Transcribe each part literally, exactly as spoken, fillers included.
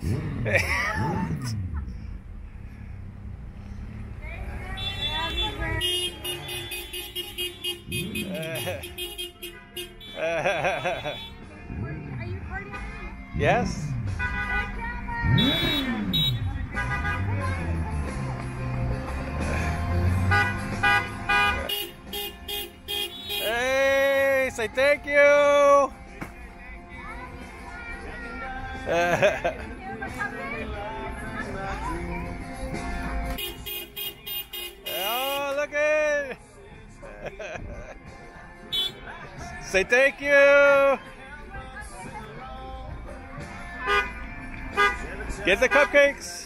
Are you recording? Yes. Hey, say thank you. Oh, look at it. Say thank you. Get the cupcakes.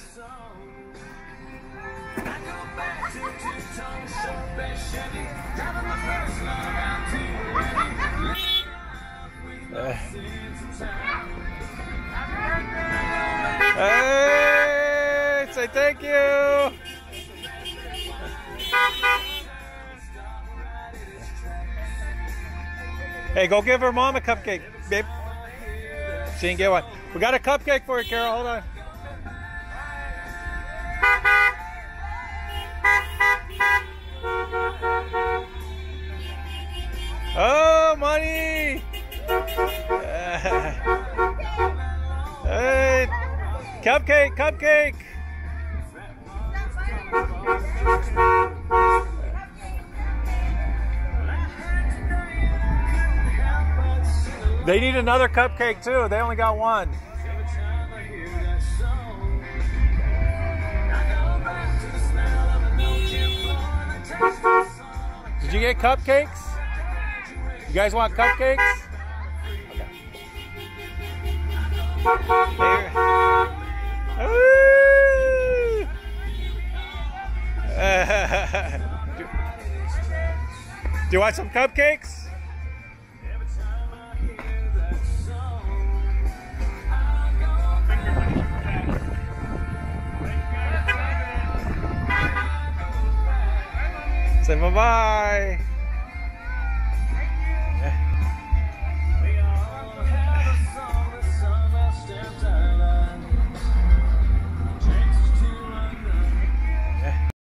Uh. Hey, say thank you. Hey, go give her mom a cupcake, babe. She didn't get one. We got a cupcake for you, Carol. Hold on. Oh, money! Hey, cupcake, cupcake. They need another cupcake too. They only got one. Did you get cupcakes? You guys want cupcakes? Okay. do, do you want some cupcakes? Say bye-bye.